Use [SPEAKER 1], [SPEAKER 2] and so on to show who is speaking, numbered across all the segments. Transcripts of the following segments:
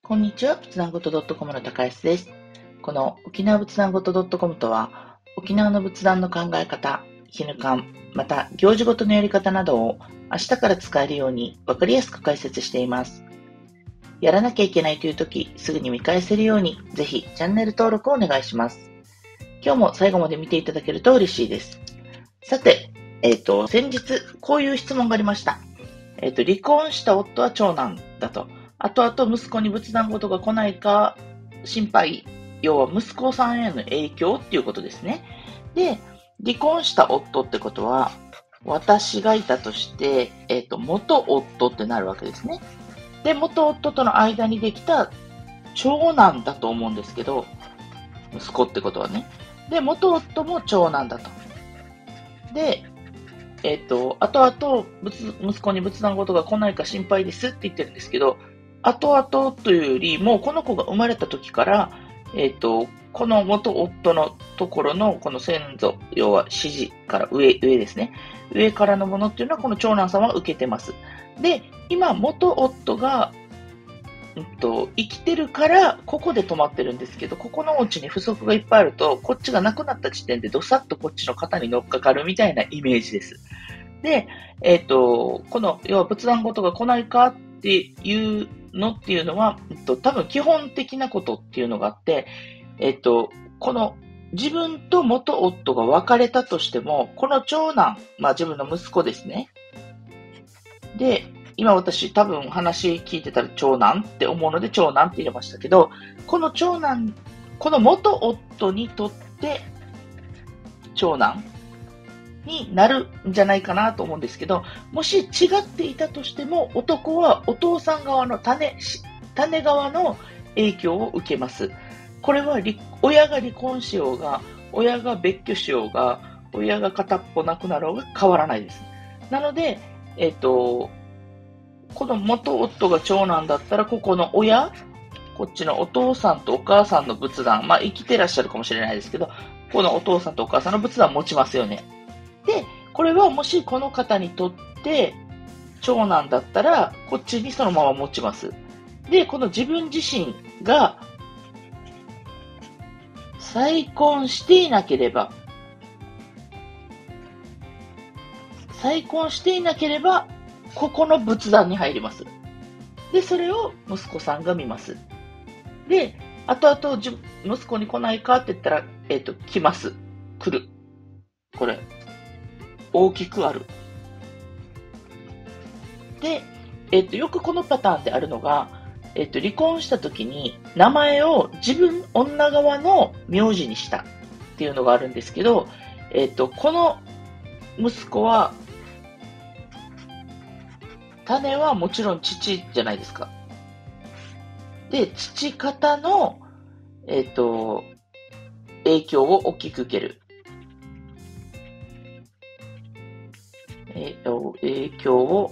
[SPEAKER 1] こんにちは、仏壇ごと .com の高安です。この沖縄仏壇ごと .com とは、沖縄の仏壇の考え方、絹感、また行事ごとのやり方などを明日から使えるようにわかりやすく解説しています。やらなきゃいけないというとき、すぐに見返せるように、ぜひチャンネル登録をお願いします。今日も最後まで見ていただけると嬉しいです。さて、先日こういう質問がありました。離婚した夫は長男だと。後々息子に仏壇事が来ないか心配。要は息子さんへの影響っていうことですね。で、離婚した夫ってことは、私がいたとして、元夫ってなるわけですね。で、元夫との間にできた長男だと思うんですけど、息子ってことはね。で、元夫も長男だと。で、後々息子に仏壇事が来ないか心配ですって言ってるんですけど、後々というよりも、この子が生まれた時から、この元夫のところのこの先祖、要は指示から上ですね。上からのものっていうのはこの長男さんは受けてます。で、今元夫が、生きてるからここで止まってるんですけど、ここのお家に不足がいっぱいあると、こっちがなくなった時点でどさっとこっちの肩に乗っかかるみたいなイメージです。で、この、要は仏壇事が来ないかっていうのっていうのは、多分基本的なことっていうのがあって、この自分と元夫が別れたとしても、この長男、自分の息子ですね。で、今私多分話聞いてたら長男って思うので長男って入れましたけど、この長男、この元夫にとって長男になるんじゃないかなと思うんですけど、もし違っていたとしても、男はお父さん側の種側の影響を受けます。これは親が離婚しようが、親が別居しようが、親が片っぽ亡くなろうが変わらないです。なので、この元夫が長男だったら、ここの親、こっちのお父さんとお母さんの仏壇、生きてらっしゃるかもしれないですけど、このお父さんとお母さんの仏壇持ちますよね。で、これはもしこの方にとって長男だったら、こっちにそのまま持ちます。で、この自分自身が再婚していなければ、ここの仏壇に入ります。で、それを息子さんが見ます。で、後々息子に来ないかって言ったら、来ます。来る。これ、大きくある。で、よくこのパターンであるのが、離婚した時に名前を女側の名字にしたっていうのがあるんですけど、この息子は、種はもちろん父じゃないですか。で、父方の、影響を大きく受ける。影響を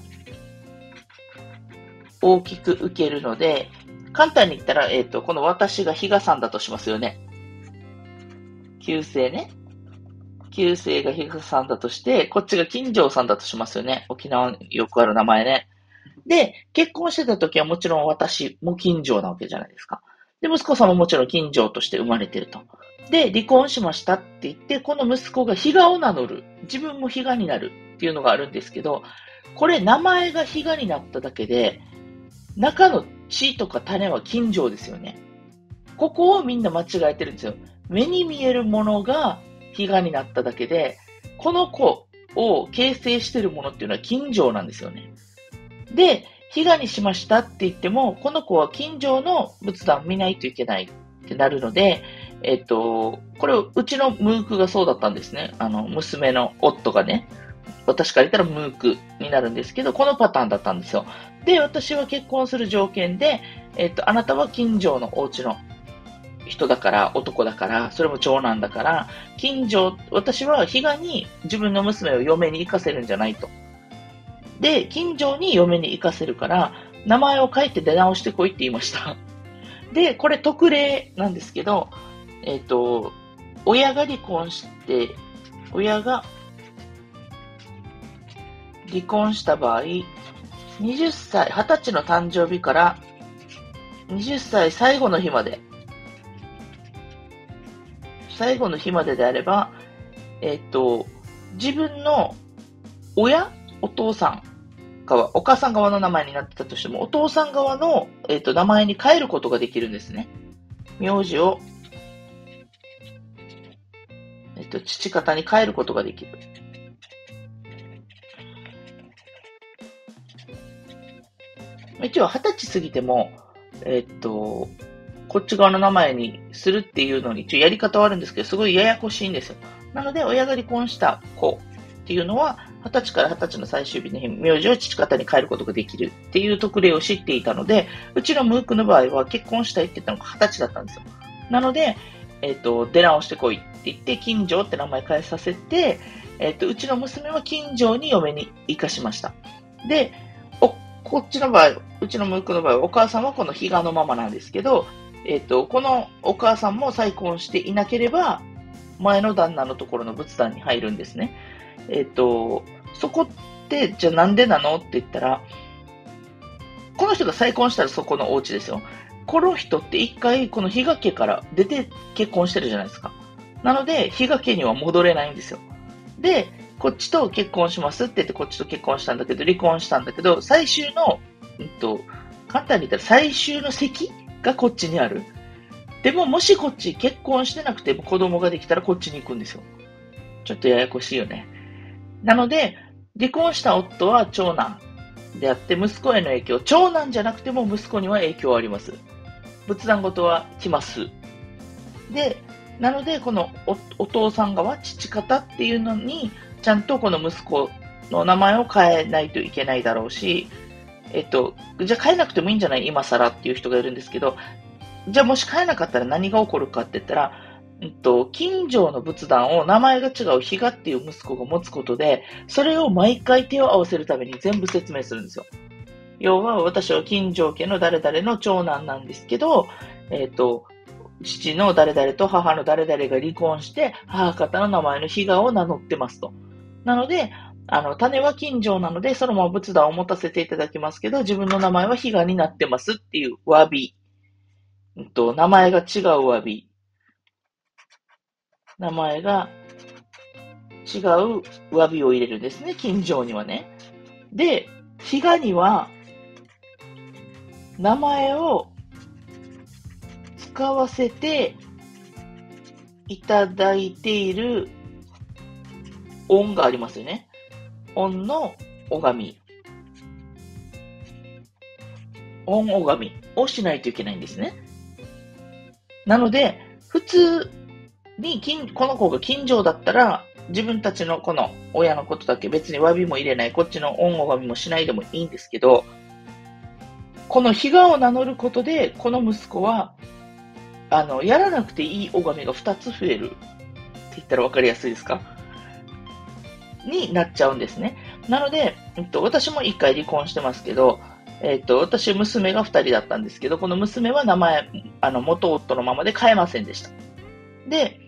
[SPEAKER 1] 大きく受けるので、簡単に言ったら、この私が比嘉さんだとしますよね。旧姓ね。旧姓が比嘉さんだとして、こっちが金城さんだとしますよね。沖縄によくある名前ね。で、結婚してた時はもちろん私も金城なわけじゃないですか。で、息子さんももちろん金城として生まれてると。で、離婚しましたって言って、この息子が比嘉を名乗る。自分も比嘉になるっていうのがあるんですけど、これ名前が比嘉になっただけで、中の血とか種は金城ですよね。ここをみんな間違えてるんですよ。目に見えるものが比嘉になっただけで、この子を形成しているものっていうのは金城なんですよね。で、比嘉にしましたって言っても、この子は近所の仏壇見ないといけないってなるので、これうちのムークがそうだったんですね。娘の夫がね、私から言ったらムークになるんですけど、このパターンだったんですよ。で、私は結婚する条件で、あなたは近所のお家の人だから、男だから、それも長男だから、私は比嘉に自分の娘を嫁に行かせるんじゃないと。で、近所に嫁に行かせるから、名前を書いて出直してこいって言いました。で、これ特例なんですけど、親が離婚して、親が離婚した場合、20歳の誕生日から 20歳最後の日まで、であれば、自分のお父さん側、お母さん側の名前になってたとしても、お父さん側の、名前に変えることができるんですね。名字を、父方に変えることができる。一応20歳過ぎても、こっち側の名前にするっていうのに一応やり方はあるんですけど、すごいややこしいんですよ。なので、親が離婚した子っていうのは、20歳から20歳の最終日の日、名字を父方に変えることができるっていう特例を知っていたので、うちのムークの場合は結婚したいって言ったのが20歳だったんですよ。なので、出直してこいって言って、金城って名前変えさせて、うちの娘は金城に嫁に行かしました。で、こっちの場合、うちのムークの場合は、お母さんはこの比嘉のままなんですけど、このお母さんも再婚していなければ、前の旦那のところの仏壇に入るんですね。そこって、じゃあなんでなのって言ったら、この人が再婚したらそこのお家ですよ。この人って一回この比嘉家から出て結婚してるじゃないですか。なので、比嘉家には戻れないんですよ。で、こっちと結婚しますって言ってこっちと結婚したんだけど、離婚したんだけど、最終の、簡単に言ったら最終の席がこっちにある。でも、もしこっち結婚してなくても子供ができたらこっちに行くんですよ。ちょっとややこしいよね。なので、離婚した夫は長男であって、息子への影響、長男じゃなくても息子には影響あります。仏壇ごとは来ます。で、なので、この お父さん側、父方っていうのに、ちゃんとこの息子の名前を変えないといけないだろうし、じゃあ変えなくてもいいんじゃない今更っていう人がいるんですけど、じゃあもし変えなかったら何が起こるかって言ったら、近所の仏壇を名前が違う比嘉っていう息子が持つことで、それを毎回手を合わせるために全部説明するんですよ。要は私は近所家の誰々の長男なんですけど、父の誰々と母の誰々が離婚して、母方の名前の比嘉を名乗ってますと。なので、種は近所なので、そのまま仏壇を持たせていただきますけど、自分の名前は比嘉になってますっていう詫び。名前が違う詫び。名前が違う詫びを入れるんですね、近所にはね。で、比嘉には、名前を使わせていただいている恩がありますよね。恩の拝み。恩拝みをしないといけないんですね。なので、普通にこの子が近所だったら、自分たちのこの親のことだけ別に詫びも入れない、こっちの恩拝みもしないでもいいんですけど、この比嘉を名乗ることで、この息子は、やらなくていい拝みが2つ増えるって言ったら分かりやすいですかになっちゃうんですね。なので、私も1回離婚してますけど、私、娘が2人だったんですけど、この娘は名前、元夫のままで変えませんでした。で、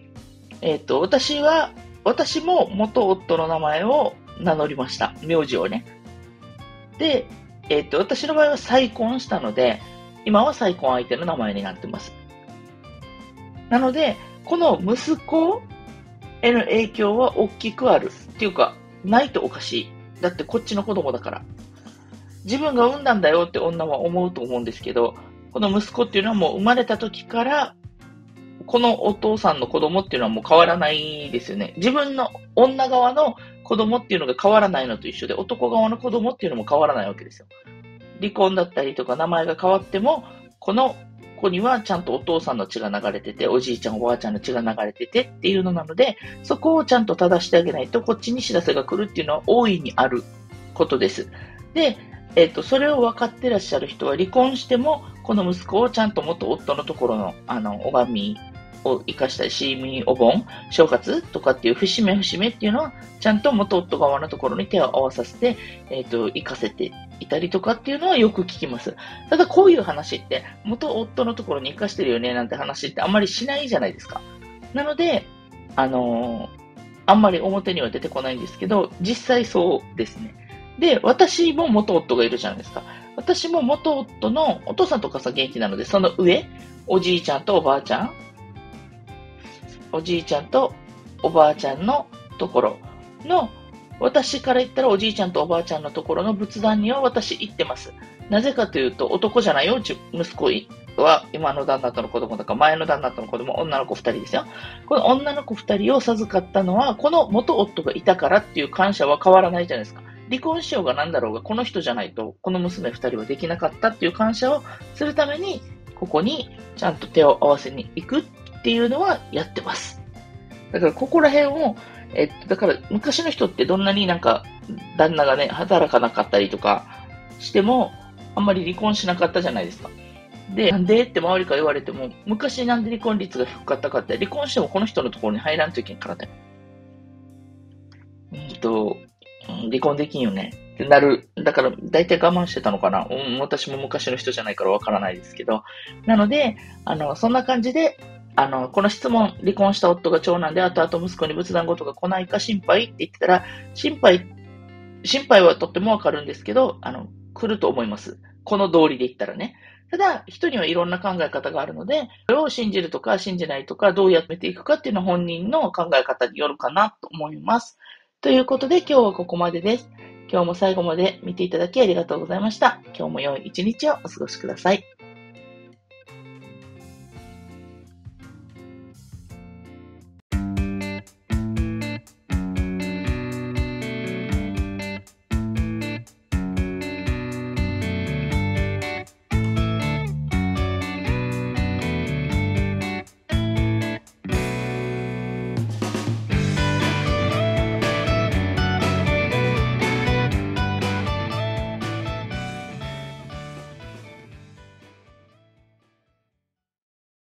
[SPEAKER 1] 私も元夫の名前を名乗りました。名字をね。で、私の場合は再婚したので、今は再婚相手の名前になってます。なので、この息子への影響は大きくある。っていうか、ないとおかしい。だってこっちの子供だから。自分が産んだんだよって女は思うと思うんですけど、この息子っていうのはもう生まれた時から、このお父さんの子供っていうのはもう変わらないですよね。自分の女側の子供っていうのが変わらないのと一緒で、男側の子供っていうのも変わらないわけですよ。離婚だったりとか名前が変わっても、この子にはちゃんとお父さんの血が流れてて、おじいちゃんおばあちゃんの血が流れててっていうのなので、そこをちゃんと正してあげないと、こっちに知らせが来るっていうのは大いにあることです。で、それを分かってらっしゃる人は離婚しても、この息子をちゃんと元夫のところの、拝みを生かしたり、シーミーお盆、正月とかっていう節目節目っていうのは、ちゃんと元夫側のところに手を合わさせて、生かせていたりとかっていうのはよく聞きます。ただこういう話って、元夫のところに生かしてるよねなんて話ってあんまりしないじゃないですか。なので、あんまり表には出てこないんですけど、実際そうですね。 で、私も元夫がいるじゃないですか。私も元夫のお父さんとかさ元気なので、その上、おじいちゃんとおばあちゃん、おじいちゃんとおばあちゃんのところの、私から言ったらおじいちゃんとおばあちゃんのところの仏壇には私行ってます。なぜかというと、男じゃないよ、息子は今の旦那との子供とか、前の旦那との子供、女の子二人ですよ。この女の子二人を授かったのは、この元夫がいたからっていう感謝は変わらないじゃないですか。離婚しようがなんだろうが、この人じゃないと、この娘二人はできなかったっていう感謝をするために、ここにちゃんと手を合わせに行くっていうのはやってます。だからここら辺を、だから昔の人ってどんなになんか旦那がね、働かなかったりとかしても、あんまり離婚しなかったじゃないですか。で、なんでって周りから言われても、昔なんで離婚率が低かったかって、離婚してもこの人のところに入らんといけんからだよ。離婚できんよねってなる。だから大体我慢してたのかな。私も昔の人じゃないからわからないですけど。なので、そんな感じで、この質問、離婚した夫が長男で、あとあと息子に仏壇事が来ないか心配って言ってたら、心配はとってもわかるんですけど、来ると思います。この道理で言ったらね。ただ、人にはいろんな考え方があるので、それを信じるとか信じないとか、どうやっていくかっていうのは本人の考え方によるかなと思います。ということで、今日はここまでです。今日も最後まで見ていただきありがとうございました。今日も良い一日をお過ごしください。